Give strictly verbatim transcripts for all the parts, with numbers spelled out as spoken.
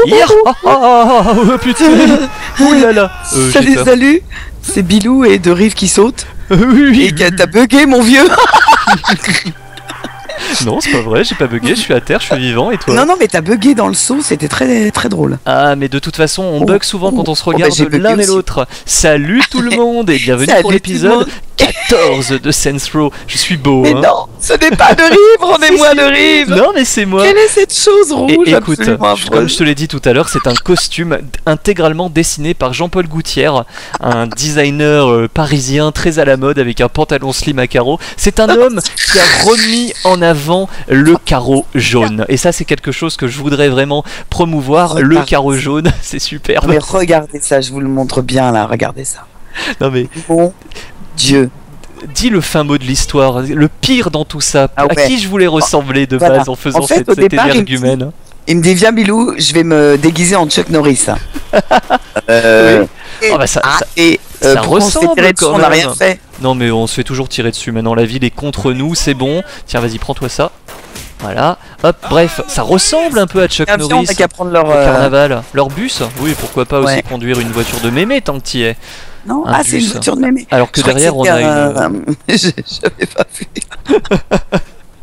Ya ah, ah, ah, oh, putain. Ouh là là. Euh, Salut, salut. C'est Bilou et De Rive qui sautent. Euh, oui, oui, Et oui, t'as bugué, mon vieux. Non, c'est pas vrai, j'ai pas bugué, je suis à terre, je suis vivant et toi? Non, non, mais t'as bugué dans le saut, c'était très, très drôle. Ah, mais de toute façon, on Oh, bug souvent oh, quand on se oh, bah, regarde j'ai bugué l'un et aussi. l'autre. Salut tout le monde et bienvenue Salut pour tout le l'épisode monde. quatorze de Saints Row. Je suis beau, Mais hein. non, ce n'est pas De Rive, rendez-moi De Rive. Non, mais c'est moi. Quelle est cette chose Et rouge écoute, absolument je- comme affreuse. je te l'ai dit tout à l'heure, c'est un costume d- intégralement dessiné par Jean-Paul Gouttière, un designer euh, parisien très à la mode avec un pantalon slim à carreaux. C'est un homme qui a remis en avant le carreau jaune. Et ça, c'est quelque chose que je voudrais vraiment promouvoir. Le Regarde carreau ça. jaune, c'est superbe. Mais regardez ça, je vous le montre bien là, regardez ça. Non mais, Mon Dieu. dis le fin mot de l'histoire, le pire dans tout ça. Ah À ouais. qui je voulais ressembler de Voilà. base en faisant En fait, cette, au cet départ, il me énergumène. Il me dit, viens Bilou, je vais me déguiser en Chuck Norris. euh, et, Oh, bah, ça- ah, ça- et euh, ça pourquoi on s'est ressemble tiré dessus, quand on n'a même. rien fait. Non mais on se fait toujours tirer dessus maintenant, la ville est contre nous, c'est bon. Tiens vas-y prends-toi ça. Voilà. Hop, bref, ça ressemble un peu à Chuck Viens, viens, on Norris n'a qu'à prendre leur... au euh, carnaval. Leur bus. Oui, pourquoi pas aussi Ouais. conduire une voiture de mémé tant que t'y es. Non, un ah c'est une bus. voiture de mémé. Alors que Je crois derrière on c'était a un- une... Je- J'avais pas vu.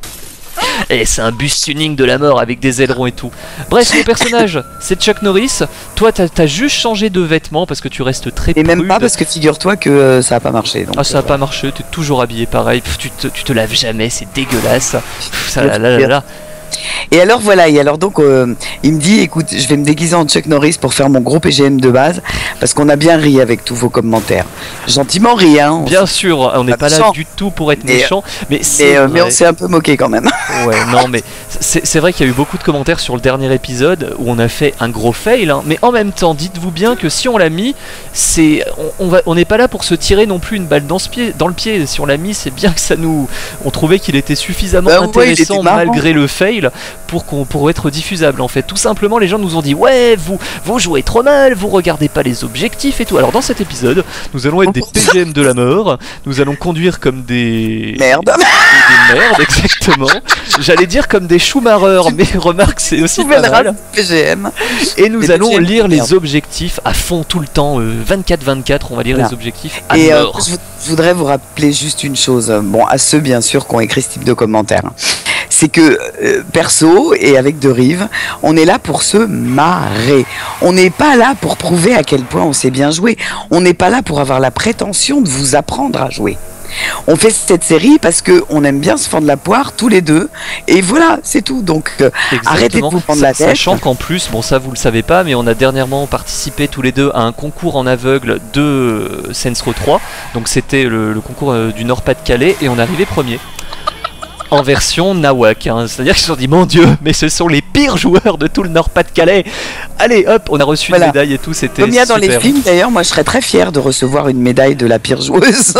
Eh, c'est un bus tuning de la mort avec des ailerons et tout. Bref, mon personnage, c'est Chuck Norris. Toi, t'as as juste changé de vêtements parce que tu restes très Et même prude. pas parce que figure-toi que euh, ça a pas marché. Donc, Ah ça a euh, pas marché, t'es toujours habillé pareil, Pff, tu, te, tu te laves jamais, c'est dégueulasse. Pff, ça, là, là, là, là. Et alors voilà, et alors donc euh, il me dit écoute, je vais me déguiser en Chuck Norris pour faire mon gros P G M de base parce qu'on a bien ri avec tous vos commentaires. Gentiment ri hein. on Bien s'est- sûr, on n'est pas pas là méchant. du tout pour être Mais, méchant, mais mais, c'est euh, mais on vrai. s'est un peu moqué quand même. Ouais, non, mais c'est c'est vrai qu'il y a eu beaucoup de commentaires sur le dernier épisode où on a fait un gros fail, hein, mais en même temps, dites-vous bien que si on l'a mis, c'est on, on va, on n'est pas là pour se tirer non plus une balle dans, ce pied, dans le pied. Si on l'a mis, c'est bien que ça nous, on trouvait qu'il était suffisamment Bah ouais, il intéressant était marrant. malgré le fail pour qu'on pour être diffusable en fait. Tout simplement, les gens nous ont dit ouais, vous vous jouez trop mal, vous regardez pas les objectifs et tout. Alors dans cet épisode, nous allons être des P G M de la mort, nous allons conduire comme des Merde. des merdes, exactement. J'allais dire comme des choumareurs, mais remarque, c'est aussi pas Nouvelle mal. race P G M. Et nous Des allons P G M, lire merde. les objectifs à fond tout le temps, euh, vingt-quatre vingt-quatre, on va lire Voilà. les objectifs à Et euh, mort. je, vou- je voudrais vous rappeler juste une chose, euh, bon à ceux bien sûr qui ont écrit ce type de commentaires, c'est que euh, perso et avec De Rive, on est là pour se marrer. On n'est pas là pour prouver à quel point on sait bien jouer. On n'est pas là pour avoir la prétention de vous apprendre à jouer. On fait cette série parce que on aime bien se fendre la poire tous les deux et voilà, c'est tout. Donc euh, arrêtez de vous prendre la tête. Sachant qu'en plus, bon ça vous le savez pas, mais on a dernièrement participé tous les deux à un concours en aveugle de Saints Row trois. Donc c'était le, le concours euh, du Nord-Pas-de-Calais et on arrivait premier. En version Nawak, hein. C'est-à-dire qu'ils se sont dit mon dieu, mais ce sont les pires joueurs de tout le Nord-Pas-de-Calais. Allez hop, on a reçu Voilà. une médaille et tout, c'était Comme il y a dans super. les films, d'ailleurs, moi je serais très fier de recevoir une médaille de la pire joueuse.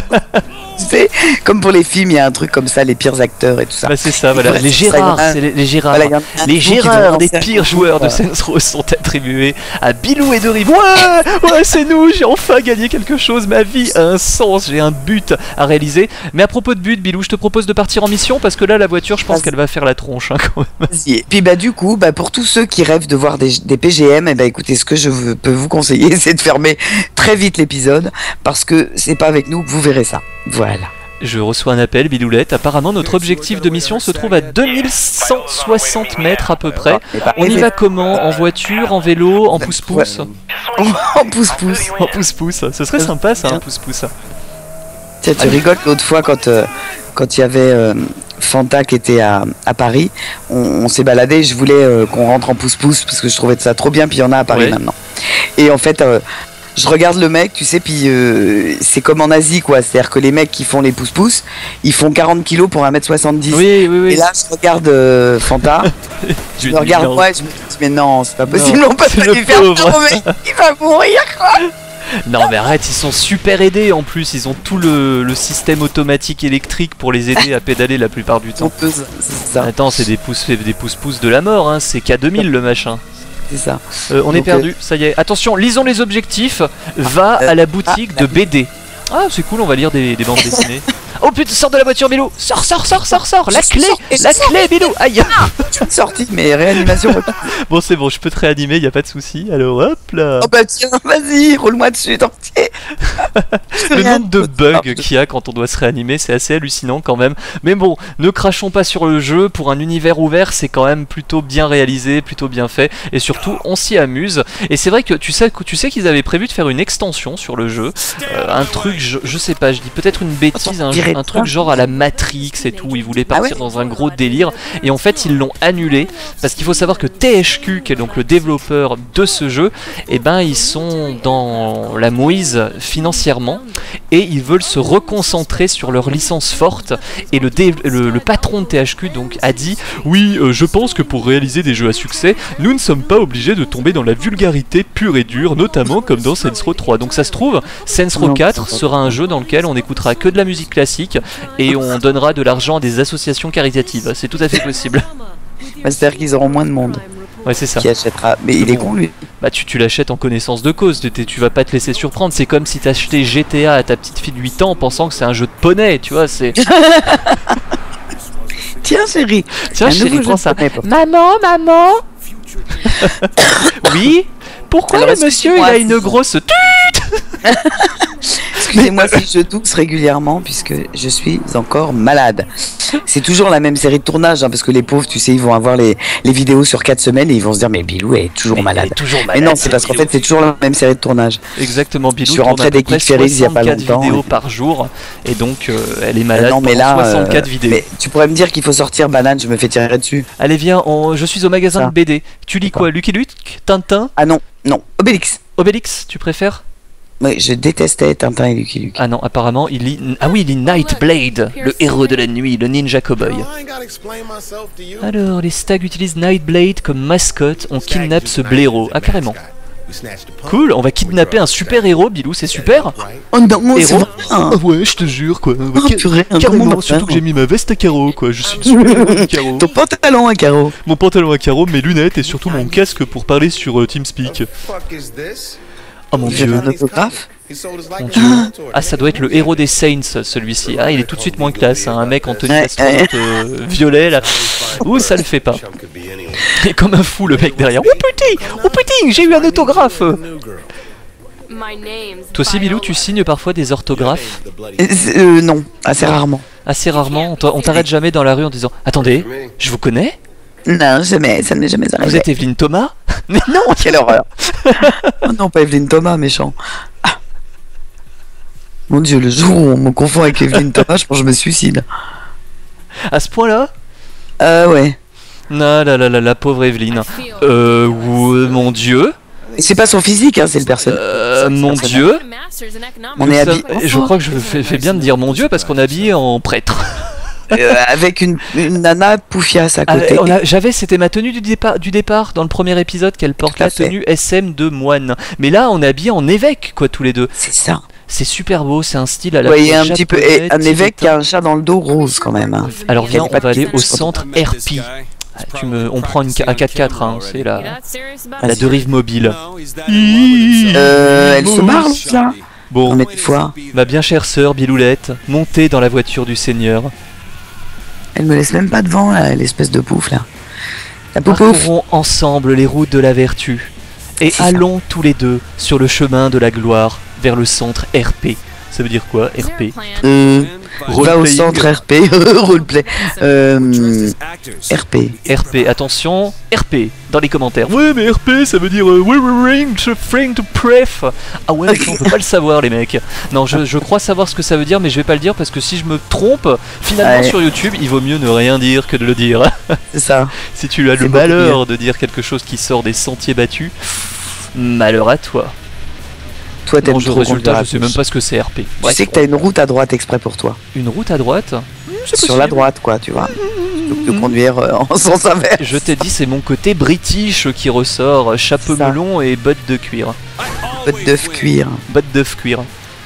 Tu sais, comme pour les films, il y a un truc comme ça, les pires acteurs et tout ça. Bah c'est ça, voilà. Voilà, Les c'est ça, Gérards, il y en a- c'est les, les Gérards. Voilà, il y en a un Les qui vont Gérards des lancer un pires concours, joueurs de voilà. Saints Row sont attribués à Bilou et De Rive. Ouais, ouais, c'est nous, j'ai enfin gagné quelque chose, ma vie a un sens, j'ai un but à réaliser. Mais à propos de but, Bilou, je te propose de partir en mission parce que là, la voiture, je pense Vas-y. qu'elle va faire la tronche hein, quand même. Vas-y. Et puis bah du coup, bah pour tous ceux qui rêvent de voir des, des P G M, et bah écoutez, ce que je veux- peux vous conseiller, c'est de fermer très vite l'épisode parce que c'est pas avec nous que vous verrez ça. Voilà. Je reçois un appel, Biloulette. Apparemment, notre objectif de mission se trouve à deux mille cent soixante mètres à peu près. Et bah, On y va comment? En voiture, en vélo, en pouce-pouce? en pouce-pouce. En pouce-pouce. Ce serait sympa ça, un pouce-pouce. Tiens, tu rigoles l'autre fois quand euh, quand il y avait euh, Fanta qui était à, à Paris, on, on s'est baladé. Je voulais euh, qu'on rentre en pouce-pouce parce que je trouvais ça trop bien. Puis il y en a à Paris Ouais. maintenant. Et en fait, euh, je regarde le mec, tu sais, puis euh, c'est comme en Asie quoi. C'est-à-dire que les mecs qui font les pouce-pouce, ils font quarante kilos pour un mètre soixante-dix. Oui, oui, oui. Et là, je regarde euh, Fanta, je Tu me dis regarde non. moi et je me dis mais non, c'est pas possible, Non, on peut c'est pas le lui faire pauvre. ça, mais il va mourir quoi. Non mais arrête, ils sont super aidés en plus, ils ont tout le, le système automatique électrique pour les aider à pédaler la plupart du temps. C'est ça, Attends, c'est des pouces des pouces-pouces de la mort, hein. C'est K deux mille le machin. c'est ça. Euh, on est Donc, perdu, ça y est. Attention, lisons les objectifs. Va euh, à la boutique ah, de B D. Ah, c'est cool, on va lire des, des bandes dessinées. Oh putain, sors de la voiture, Bilou. Sors, sors, sors, sors, sors. La Je clé, sors, et je la sors. clé, Bilou. Aïe. Je suis sorti, mais réanimation. Bon, c'est bon, je peux te réanimer, y a pas de souci. Alors hop là. Oh bah tiens, vas-y, roule-moi dessus, tant pis. Le nombre de bugs qu'il y a quand on doit se réanimer, c'est assez hallucinant quand même. Mais bon, ne crachons pas sur le jeu. Pour un univers ouvert, c'est quand même plutôt bien réalisé, plutôt bien fait, et surtout on s'y amuse. Et c'est vrai que tu sais, tu sais qu'ils avaient prévu de faire une extension sur le jeu, euh, un truc, je, je sais pas, je dis peut-être une bêtise, un, un truc genre à la Matrix et tout. Ils voulaient partir dans un gros délire, et en fait ils l'ont annulé parce qu'il faut savoir que T H Q, qui est donc le développeur de ce jeu, et ben ils sont dans la mouise financièrement et ils veulent se reconcentrer sur leur licence forte. Et le, dé, le, le patron de T H Q donc a dit oui, euh, je pense que pour réaliser des jeux à succès, nous ne sommes pas obligés de tomber dans la vulgarité pure et dure, notamment comme dans Saints Row trois. Donc ça se trouve, Saints Row quatre sera un jeu dans lequel on écoutera que de la musique classique et on donnera de l'argent à des associations caritatives. C'est tout à fait possible. Bah, c'est-à-dire qu'ils auront moins de monde Ouais, c'est ça. qui achètera. Mais il est con lui. Bah tu, tu l'achètes en connaissance de cause, tu, tu vas pas te laisser surprendre. C'est comme si t'achetais G T A à ta petite fille de huit ans en pensant que c'est un jeu de poney, tu vois, c'est... Tiens chérie. Tiens Un chérie, nouveau prends jeu ça. de poney pour- Maman, maman. Oui. Pourquoi Alors, le monsieur il excuse-moi, a une si- grosse... Excusez-moi si je tousse régulièrement puisque je suis encore malade. C'est toujours la même série de tournage hein, parce que les pauvres, tu sais, ils vont avoir les, les vidéos sur quatre semaines et ils vont se dire mais Bilou est toujours Mais malade. elle est toujours Mais malade, non, c'est parce qu'en Bilou. fait c'est toujours la même série de tournage. Exactement, Bilou Je suis tourne rentré à peu des près Geek Ferries il y a pas soixante-quatre longtemps, vidéos et- par jour et donc euh, elle est malade non mais pendant là, soixante-quatre euh, vidéos. mais tu pourrais me dire qu'il faut sortir banane, je me fais tirer dessus. Allez viens, on- je suis au magasin Ça. de B D. Tu lis quoi, Lucky Luke, Tintin, Ah non, non, Obélix. Obélix, tu préfères? Oui, je détestais Tintin et Lucky Luke. Ah non, apparemment il lit... Ah oui, il lit Nightblade, le héros de la nuit, le ninja cowboy. Alors, les stags utilisent Nightblade comme mascotte, on kidnappe ce blaireau. Ah carrément. Cool, on va kidnapper un super héros, Bilou, c'est super. Oh non, c'est Héros. vrai. Ah ouais, je te jure quoi. Oh, purée, un Carrément, comment surtout faire que j'ai mis ma veste à carreaux quoi, je suis une super héros à carreaux. Ton pantalon à carreaux. Mon pantalon à carreaux, mes lunettes et surtout mon casque pour parler sur euh, TeamSpeak. Oh mon J'ai dieu. un autographe. Mon dieu. Ah, ça doit être le héros des Saints, celui-ci. Ah, il est tout de suite moins classe, hein. Un mec en tenue Ouais, d'astronaute euh, violet là. Ouh, ça le fait pas. Il est comme un fou le mec derrière. Oh putain, oh putain, j'ai eu un autographe. Toi aussi, Bilou, tu signes parfois des orthographes? Euh, euh, non, assez rarement. Assez rarement. On t'a- on t'arrête jamais dans la rue en disant attendez, je vous connais? Non, jamais, ça ne m'est jamais arrivé. Vous êtes Evelyne Thomas? Mais non. Quelle horreur. Oh non, pas Evelyne Thomas, méchant. Ah. Mon dieu, le jour où on me confond avec Evelyne Thomas, je pense que je me suicide. À ce point-là? Euh, ouais. Non, là, là, là, la pauvre Evelyne. Euh, ouais, mon dieu. Et c'est pas son physique, hein, c'est le personnage. Euh, mon dieu. On Nous est sommes- habillé. Je crois que je fais, fais bien de dire mon dieu parce qu'on est habillé en prêtre. Euh, avec une, une nana poufiasse à Ah, côté. on a- J'avais, c'était ma tenue du départ, du départ dans le premier épisode qu'elle porte Tout à la fait. tenue S M de moine. Mais là, on est habillé en évêque, quoi, tous les deux. C'est ça. C'est super beau, c'est un style à la Vous voyez fois un petit peu. japonais, Et un évêque qui tibétain. a un chat dans le dos rose quand même. hein. Alors viens, Qui a on pas va de aller petite au photo. centre R P. Ah, tu me, on prend une, un quatre quatre, hein, c'est la, la Vas-y. dérive mobile. Euh, elle se marre là. Bon, On est des fois. ma bien chère sœur Biloulette, montez dans la voiture du Seigneur. Elle me laisse même pas devant là, l'espèce de pouf là. La poupouf. Parcourons ensemble les routes de la vertu et C'est ça. allons tous les deux sur le chemin de la gloire vers le centre R P. Ça veut dire quoi, R P? Euh, va au Roleplaying. centre R P. Roleplay. Euh, R P. R P, attention, R P, dans les commentaires. Ouais, mais R P, ça veut dire euh, we were ring to frame to pref. Ah ouais, mais ça, on peut pas le savoir, les mecs. Non, je, je crois savoir ce que ça veut dire, mais je vais pas le dire parce que si je me trompe, finalement Ouais. sur YouTube, il vaut mieux ne rien dire que de le dire. C'est ça. Si tu as C'est le beaucoup malheur de dire quelque chose qui sort des sentiers battus, malheur à toi. Toi, Non, t'aimes je trop résultat, conduire à je sais gauche. même pas ce que c'est R P. Tu Bref, sais que t'as une route à droite exprès pour toi. une route à droite. Sur la droite, quoi, tu vois. Plutôt que de conduire euh, en sens inverse. Je t'ai dit, c'est mon côté british qui ressort, chapeau Ça. melon et bottes de cuir. Botte d'œuf cuir. Bottes d'œuf cuir.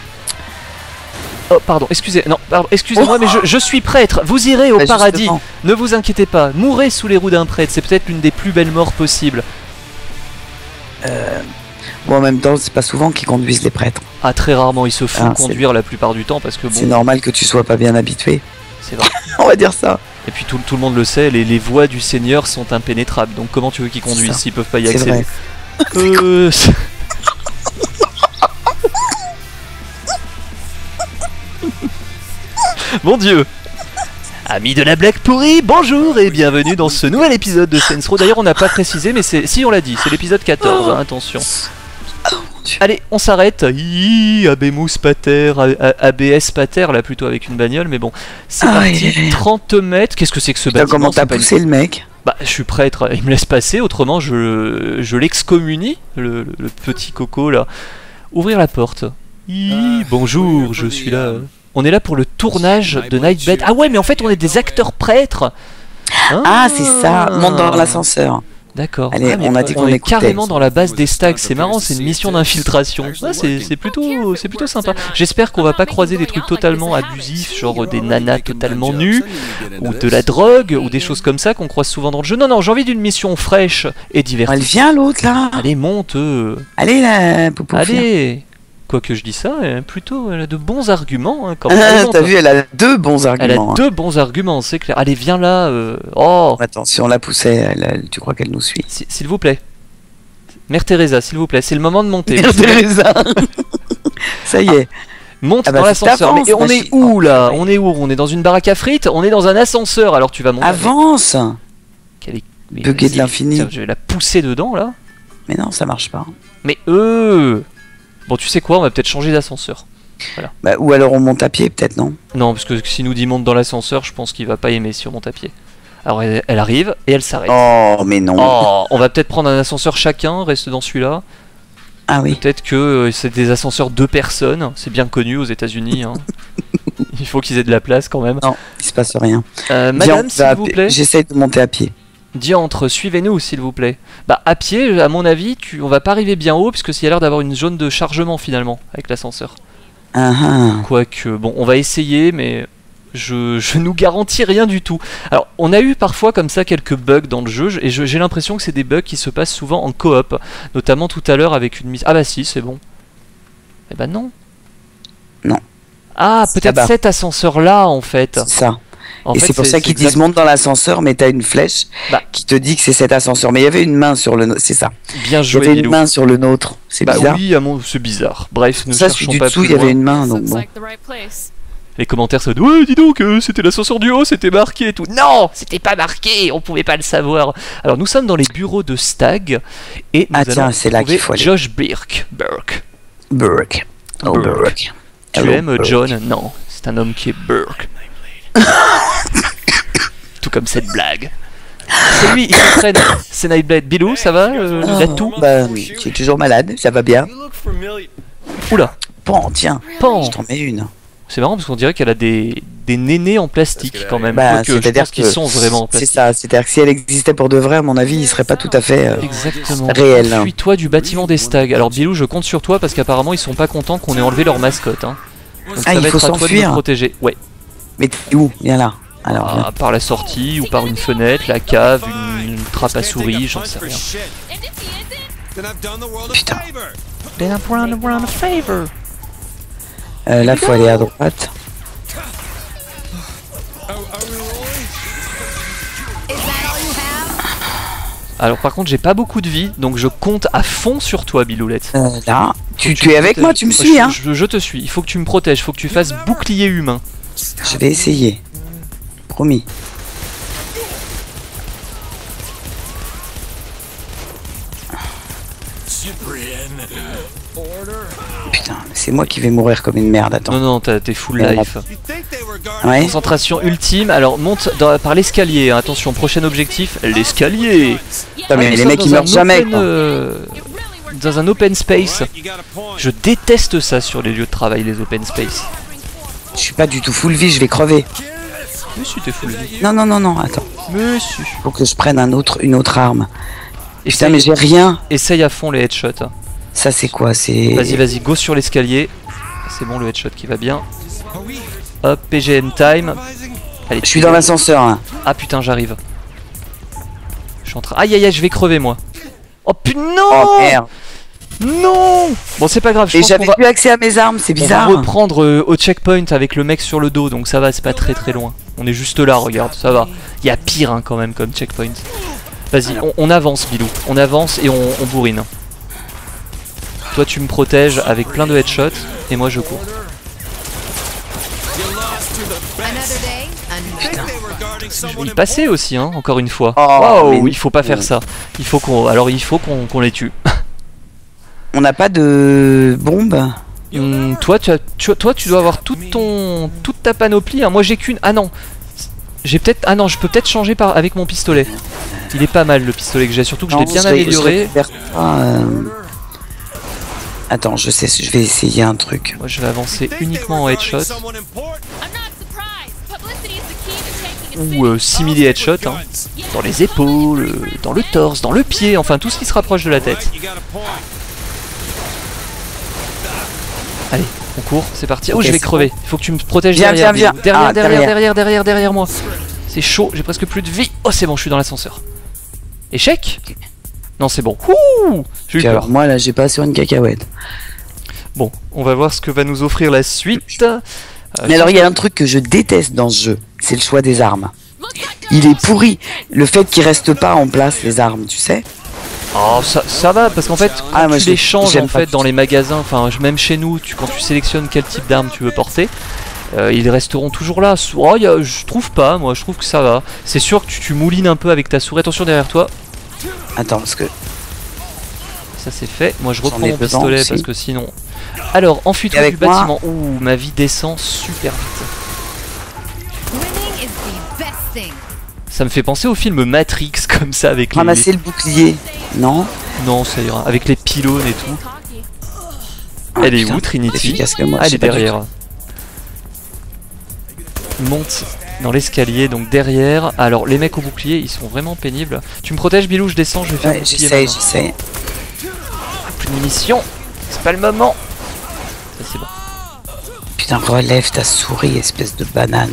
Oh pardon, excusez, non, pardon, excusez-moi, mais je, je suis prêtre. Vous irez au Bah, paradis. justement. Ne vous inquiétez pas. Mourrez sous les roues d'un prêtre. C'est peut-être l'une des plus belles morts possibles. Bon, en même temps, c'est pas souvent qu'ils conduisent les prêtres. Ah, très rarement, ils se font Ah, conduire la plupart du temps parce que bon. C'est normal que tu sois pas bien habitué. C'est vrai. On va dire ça. Et puis tout, tout le monde le sait, les, les voies du Seigneur sont impénétrables. Donc comment tu veux qu'ils conduisent Ça. s'ils peuvent pas y C'est accéder? vrai. Euh, c'est- Mon Dieu. Amis de la blague pourrie, bonjour et bienvenue dans ce nouvel épisode de Saints Row. D'ailleurs on n'a pas précisé mais c'est... Si on l'a dit, c'est l'épisode quatorze, hein, attention. Allez, on s'arrête. Hi, Abemus Pater, A- A- A B S Pater, là plutôt avec une bagnole, mais bon. C'est Aïe, parti, aïe, aïe. trente mètres. Qu'est-ce que c'est que ce Putain, bâtiment? comment C'est t'as pas une- poussé le mec? Bah, je suis prêtre, il me laisse passer, autrement je, je l'excommunie, le, le- le petit coco là. Ouvrir la porte. Hi, Ah, bonjour, oui, je oui, suis là. euh, On est là pour le tournage de Nightbed. Ah ouais, mais en fait on est des acteurs prêtres. Ah, c'est ça. Monte dans l'ascenseur. D'accord. Allez, Ah, mais on a dit qu'on est écoutait. carrément dans la base des stags, c'est marrant, c'est une mission d'infiltration. Ah, c'est c'est plutôt, c'est plutôt sympa. J'espère qu'on va pas croiser des trucs totalement abusifs, genre des nanas totalement nues, ou de la drogue, ou des choses comme ça qu'on croise souvent dans le jeu. Non, non, j'ai envie d'une mission fraîche et Elle divertissante. vient l'autre là. Allez, monte. euh. Allez là, Poupou. Allez. Quoi que je dis ça, elle a plutôt elle a de bons arguments hein, quand même. Ah, Elle monte. t'as vu, elle a deux bons Elle a arguments. hein. deux bons arguments, c'est clair. Allez, viens là. euh. Oh, Attends, si on la poussait, elle- elle- tu crois qu'elle nous suit? S- s'il vous plaît. Mère Teresa, s'il vous plaît, c'est le moment de monter. Mère Teresa. Ça y est. Monte Ah bah, dans c'est l'ascenseur. avance, Mais on ma est chérie. où là? On est où? On est dans une baraque à frites? On est dans un ascenseur, alors tu vas monter. Avance. Quelle est- mais Bugué de vas-y, l'infini. putain, je vais la pousser dedans là. Mais non, ça marche pas. Mais euh. Bon, tu sais quoi? On va peut-être changer d'ascenseur. Bah, ou alors on monte à pied, peut-être, non? Non, parce que s'il nous dit monte dans l'ascenseur, je pense qu'il va pas aimer si on monte à pied. Alors elle, elle arrive et elle s'arrête. Oh, mais non. Oh, on va peut-être prendre un ascenseur chacun, reste dans celui-là. Ah oui. Peut-être que euh, c'est des ascenseurs deux personnes, c'est bien connu aux États-Unis. Hein. Il faut qu'ils aient de la place quand même. Non, il se passe rien. Euh, Viens, madame, on s'il va à vous pied. plaît. J'essaye de monter à pied. Diantre, suivez-nous s'il vous plaît. Bah à pied, à mon avis, tu... on va pas arriver bien haut puisque s'il y a l'air d'avoir une zone de chargement finalement avec l'ascenseur. Ah ah. Quoique, bon, on va essayer, mais je, je nous garantis rien du tout. Alors, on a eu parfois comme ça quelques bugs dans le jeu et je- j'ai l'impression que c'est des bugs qui se passent souvent en coop, notamment tout à l'heure avec une mise. Ah bah si, c'est bon. Eh bah non. Non. Ah, peut-être bas. cet ascenseur-là en fait. C'est ça. En Et fait, c'est pour ça qu'ils disent exact- monte dans l'ascenseur, mais t'as une flèche Bah. qui te dit que c'est cet ascenseur. Mais il y avait une main sur le nôtre, c'est ça. Bien Il y joué, avait une Bilou. main sur le nôtre. C'est Bah bizarre. oui, à mon... c'est bizarre. Bref, ne Ça, celui cherchons du pas dessous, plus il y avait loin. une main, donc Looks bon. like the right place. Les commentaires ça dit ouais dis donc euh, c'était l'ascenseur du haut, c'était marqué et tout. Non, c'était pas marqué, on pouvait pas le savoir. Alors nous sommes dans les bureaux de Stag et nous Ah, tiens, allons c'est là qu'il trouver faut aller. Josh Burke. Burke. Burke. Oh, Burke. Burke. Tu Hello, aimes Burke. John? Non, c'est un homme qui est Burke. Tout comme cette blague. C'est lui, il s'entraîne. C'est Nightblade. Bilou, ça va euh, Oh, la toux? bah, je suis toujours malade, ça va bien. Oula, Bon, tiens, pan. je t'en mets une. C'est marrant parce qu'on dirait qu'elle a des, des nénés en plastique quand même. Bah, Quoique, je c'est-à-dire pense qu'ils que sont vraiment en C'est plastique. ça, c'est-à-dire que si elle existait pour de vrai, à mon avis, il serait pas tout à fait euh, Exactement. réel. Fuis-toi du bâtiment des Stags. Alors Bilou, je compte sur toi parce qu'apparemment ils sont pas contents qu'on ait enlevé leur mascotte. Hein. Donc Ah, ça il va faut être à toi de me s'enfuir. protéger. Ouais. Mais t'es où? Viens là. Alors, viens. Ah, par la sortie ou par une fenêtre, la cave, une, une trappe à souris, j'en sais rien. Putain. Then I've run around a favor. Euh, là, faut aller à droite. Alors par contre j'ai pas beaucoup de vie, donc je compte à fond sur toi Biloulette. Euh, là. Tu, Faut que tu es me avec protèges. moi, tu me Ouais, suis, je, hein? je, je te suis, il faut que tu me protèges, il faut que tu fasses bouclier humain. Je vais essayer. Promis. Putain, c'est moi qui vais mourir comme une merde, attends. Non non, t'as- t'es full Merde. life. Ouais. Concentration ultime, alors monte dans- par l'escalier, hein. Attention, prochain objectif, l'escalier. Putain, mais Ah, nous les sommes mecs dans ils un meurent jamais, open, quoi. euh, dans un open space. Je déteste ça sur les lieux de travail, les open space. Je suis pas du tout full vie, je vais crever. Monsieur, t'es full vie. Non, non, non, non, attends. Monsieur. Faut que je prenne un autre, une autre arme. Putain, Essaye, mais j'ai rien. essaye à fond les headshots. hein. Ça, c'est quoi? C'est. Vas-y, vas-y, go sur l'escalier. C'est bon, le headshot qui va bien. Hop, P G M time. Allez, Je suis dans l'ascenseur, hein. Ah putain, j'arrive. Je suis en train. Aïe aïe aïe, je vais crever moi. Oh putain, Oh non. merde. Non. Bon, c'est pas grave. Je Et pense qu'on j'avais va, plus accès à mes armes, c'est on va bizarre. reprendre euh, au checkpoint avec le mec sur le dos, donc ça va, c'est pas très très loin. On est juste là, regarde, ça va. Il y a pire hein, quand même comme checkpoint. Vas-y, on, on avance, Bilou. On avance et on, on bourrine. Toi, tu me protèges avec plein de headshots et moi je cours. Je vais y passer aussi, hein, encore une fois. Oh, Wow, mais- il faut pas faire ça. Il faut qu'on, alors il faut qu'on qu'on les tue. On n'a pas de bombe. Hum, toi, tu as, tu, toi, tu dois avoir toute ton, toute ta panoplie. Hein. Moi, j'ai qu'une. Ah non, j'ai peut-être. Ah non, je peux peut-être changer par avec mon pistolet. Il est pas mal le pistolet que j'ai, surtout que je l'ai Non, bien je ré- je amélioré. récupère pas, euh, Attends, je sais, je vais essayer un truc. Moi, je vais avancer uniquement en headshot ou euh, simuler headshot hein. Dans les épaules, euh, dans le torse, dans le pied, enfin tout ce qui se rapproche de la tête. Allez, on court, c'est parti. Oh, Ok, je vais c'est crever. Il faut que tu me protèges Viens, derrière. viens, Bilou. viens. Derrière, Ah, derrière, derrière. derrière, derrière, derrière moi. C'est chaud, j'ai presque plus de vie. Oh, c'est bon, je suis dans l'ascenseur. Échec? Non, c'est bon. Ouh, j'ai eu Puis peur. alors moi là, j'ai pas sur une cacahuète. Bon, on va voir ce que va nous offrir la suite. Euh, Mais alors il y a un truc que je déteste dans ce jeu, c'est le choix des armes. Il est pourri, le fait qu'il reste pas en place les armes, tu sais. Oh, ça, ça va, parce qu'en fait, quand Ah, moi, tu je- les changes j'aime en pas fait du dans tout. les magasins, enfin même chez nous, tu, quand tu sélectionnes quel type d'arme tu veux porter, euh, ils resteront toujours là. Oh, y a, je trouve pas, moi je trouve que ça va. C'est sûr que tu, tu moulines un peu avec ta souris. Attention derrière toi, Attends, parce que ça c'est fait. Moi je J'en reprends ai mon besoin pistolet aussi. parce que sinon. Alors, enfuis-toi Et du avec moi- bâtiment. Ouh, ma vie descend super vite. Winning is the best thing. Ça me fait penser au film Matrix comme ça avec les. ramasser le bouclier, non? Non, ça ira. Avec les pylônes et tout. Ah, Elle est putain, où, Trinity? efficace que moi, Ah, je elle sais est pas du derrière. Monte dans l'escalier, donc derrière. Alors, les mecs au bouclier, ils sont vraiment pénibles. Tu me protèges, Bilou? Je descends, je vais faire Ouais, mon bouclier j'essaye, maintenant. j'essaye. Plus de munitions. C'est pas le moment. Ça, c'est bon. Putain, relève ta souris, espèce de banane.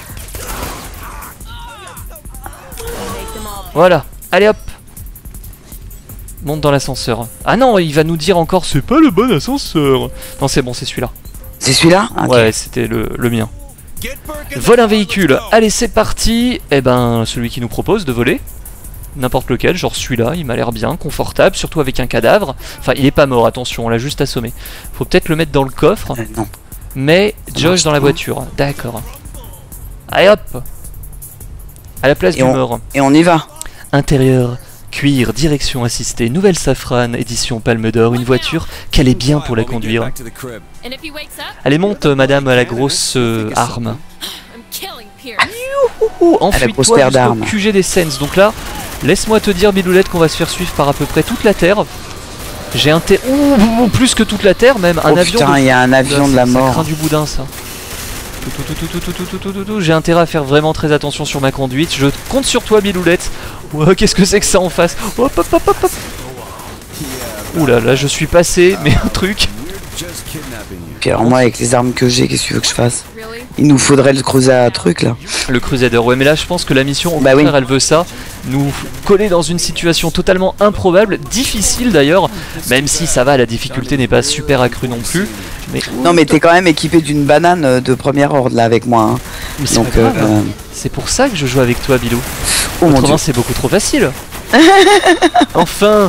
Voilà. Allez hop. Monte dans l'ascenseur. Ah non, il va nous dire encore c'est pas le bon ascenseur. Non, c'est bon, c'est celui-là. C'est celui-là? Ok. Ouais, c'était le, le mien. Vole un véhicule. Allez, c'est parti. Eh ben, celui qui nous propose de voler. N'importe lequel, genre celui-là, il m'a l'air bien, confortable, surtout avec un cadavre. Enfin, il est pas mort, attention, on l'a juste assommé. Faut peut-être le mettre dans le coffre, Euh, non. mais Ça Josh marche dans la pas. voiture. D'accord. Allez hop. À la place Et du on- mort. Et on y va. Intérieur, cuir, direction assistée, nouvelle Safran, édition Palme d'Or, une voiture qu'elle est bien pour la conduire. And if he wakes up, Allez, monte, madame, à la grosse euh, arme. I'm killing Pierce. Ouh, grosse enfuis-toi paire jusqu'au d'armes. Q G des Sens. Donc là, laisse-moi te dire, Biloulette, qu'on va se faire suivre par à peu près toute la Terre. J'ai un ter... Ouh, plus que toute la Terre, même. Un Oh avion putain, de... il y a un avion de la Ça craint mort. du boudin, ça. Tout, tout, tout, tout, tout, tout, tout, tout, tout, tout. J'ai intérêt à faire vraiment très attention sur ma conduite. Je compte sur toi, Biloulette. Ouah, qu'est-ce que c'est que ça en face? Hop, hop, hop, hop, hop. Ouh là là, je suis passé, mais un truc. Puis alors moi, avec les armes que j'ai, qu'est-ce que tu veux que je fasse? Really? Il nous faudrait le creuser à truc là. Le Crusader, ouais, mais là je pense que la mission, au Bah contraire, oui. elle veut ça, nous coller dans une situation totalement improbable, difficile d'ailleurs, même si ça va, la difficulté n'est pas super accrue non plus. Mais, Non mais t'es quand même équipé d'une banane euh, de premier ordre là avec moi. Hein. mais c'est Donc pas euh, grave. euh, C'est pour ça que je joue avec toi, Bilou. oh mon dieu. Autrement, c'est beaucoup trop facile. Enfin,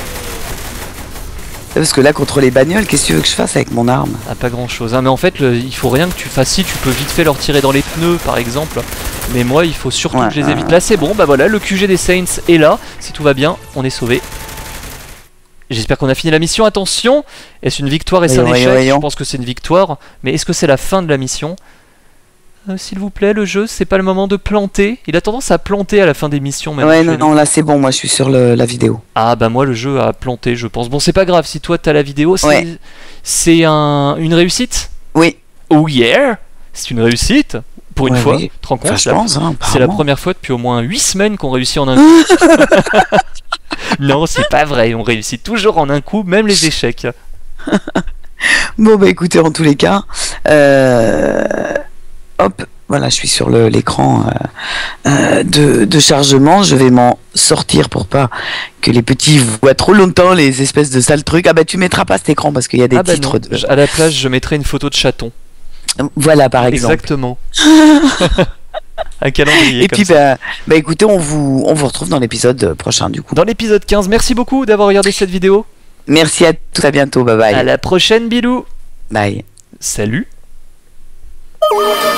Parce que là contre les bagnoles, qu'est-ce que tu veux que je fasse avec mon arme? ah, pas grand chose. Mais en fait, le- il faut rien que tu fasses. Si tu peux vite fait leur tirer dans les pneus, par exemple. Mais moi, il faut surtout Ouais, que je les ouais, évite. ouais. Là, c'est bon. Bah voilà, le Q G des Saints est là. Si tout va bien, on est sauvé. J'espère qu'on a fini la mission. Attention, est-ce une victoire et c'est un Voyons, échec? voyons, voyons. Je pense que c'est une victoire. Mais est-ce que c'est la fin de la mission? Euh, S'il vous plaît, le jeu, c'est pas le moment de planter. Il a tendance à planter à la fin des missions. Même Ouais chez non, nous. non là c'est bon, moi je suis sur le- la vidéo. Ah bah moi le jeu a planté, je pense. Bon, c'est pas grave, si toi t'as la vidéo, c'est Ouais. c'est un, une réussite. Oui, Oh yeah, c'est une réussite pour une Ouais, fois. oui. Tu te rends compte? enfin, je la- pense. Hein, C'est la apparemment. première fois depuis au moins huit semaines qu'on réussit en un coup. Non, c'est pas vrai, on réussit toujours en un coup, même les échecs. Bon bah écoutez, en tous les cas, euh... hop, voilà, je suis sur le- l'écran euh, euh, de, de chargement. Je vais m'en sortir pour pas que les petits voient trop longtemps les espèces de sales trucs. Ah bah tu mettras pas cet écran parce qu'il y a des Ah bah titres. non. De... Je- À la place, je mettrai une photo de chaton. Voilà par exemple. Exactement. Un calendrier Et comme puis ça. bah, bah écoutez, on vous on vous retrouve dans l'épisode prochain du coup. Dans l'épisode quinze, merci beaucoup d'avoir regardé cette vidéo. Merci à tous, à bientôt, bye bye. À la prochaine, Bilou. Bye. Salut.